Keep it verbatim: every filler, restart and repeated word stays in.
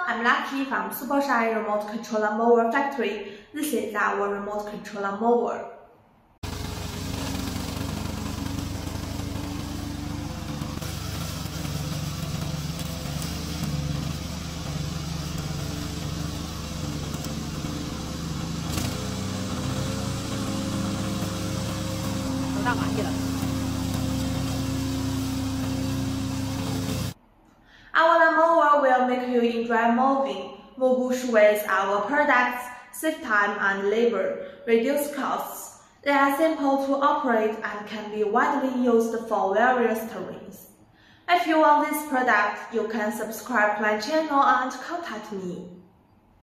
I'm Lucky from Supershine Remote Controller Mower Factory. This is our remote controller mower. Our lawnmower will make you enjoy mowing, move bush with our products, save time and labor, reduce costs. They are simple to operate and can be widely used for various terrains. If you want this product, you can subscribe to my channel and contact me.